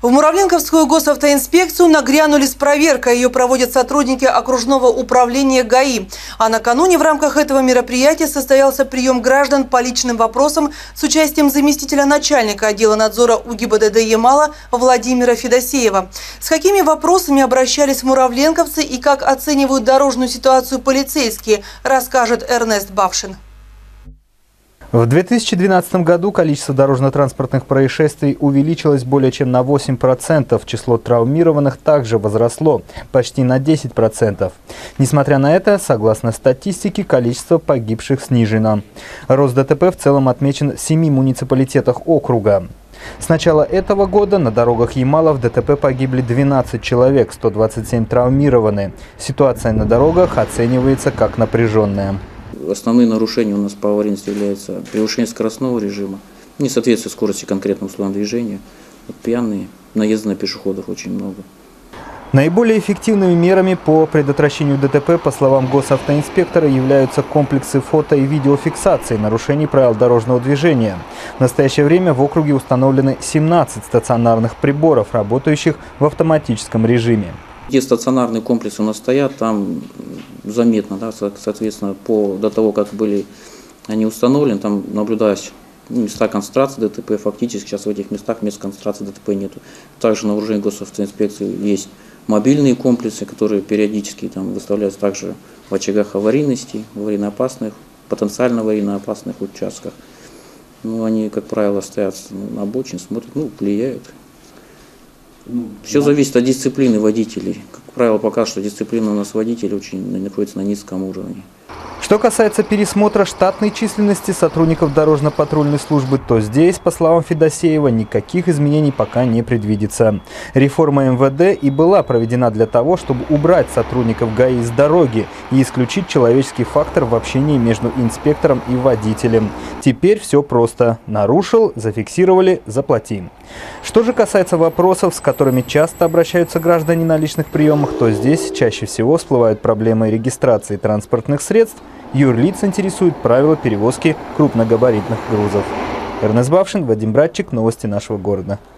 В Муравленковскую госавтоинспекцию нагрянули с проверкой. Ее проводят сотрудники окружного управления ГАИ. А накануне в рамках этого мероприятия состоялся прием граждан по личным вопросам с участием заместителя начальника отдела надзора УГИБДД Ямала Владимира Федосеева. С какими вопросами обращались муравленковцы и как оценивают дорожную ситуацию полицейские, расскажет Эрнест Бавшин. В 2012 году количество дорожно-транспортных происшествий увеличилось более чем на 8%. Число травмированных также возросло почти на 10%. Несмотря на это, согласно статистике, количество погибших снижено. Рост ДТП в целом отмечен в 7 муниципалитетах округа. С начала этого года на дорогах Ямала в ДТП погибли 12 человек, 127 травмированы. Ситуация на дорогах оценивается как напряженная. Основные нарушения у нас по аварийности являются превышение скоростного режима, несоответствие скорости конкретным условиям движения, пьяные, наезды на пешеходов очень много. Наиболее эффективными мерами по предотвращению ДТП, по словам госавтоинспектора, являются комплексы фото- и видеофиксации нарушений правил дорожного движения. В настоящее время в округе установлены 17 стационарных приборов, работающих в автоматическом режиме. Где стационарные комплексы у нас стоят, там заметно, да, соответственно, до того, как были они установлены, там наблюдаясь места концентрации ДТП, фактически сейчас в этих местах мест концентрации ДТП нету. Также на вооружении госавтоинспекции есть мобильные комплексы, которые периодически там выставляются также в очагах аварийности, аварийно-опасных, потенциально аварийно-опасных участках. Ну, они, как правило, стоят на обочине, смотрят, влияют. Все зависит от дисциплины водителей. Как правило, пока что дисциплина у нас водителей находится на низком уровне. Что касается пересмотра штатной численности сотрудников дорожно-патрульной службы, то здесь, по словам Федосеева, никаких изменений пока не предвидится. Реформа МВД и была проведена для того, чтобы убрать сотрудников ГАИ с дороги и исключить человеческий фактор в общении между инспектором и водителем. Теперь все просто. Нарушил, зафиксировали, заплати. Что же касается вопросов, с которыми часто обращаются граждане на личных приемах, то здесь чаще всего всплывают проблемы регистрации транспортных средств. Юрлиц интересует правила перевозки крупногабаритных грузов. Эрнест Бавшин, Вадим Братчик. Новости нашего города.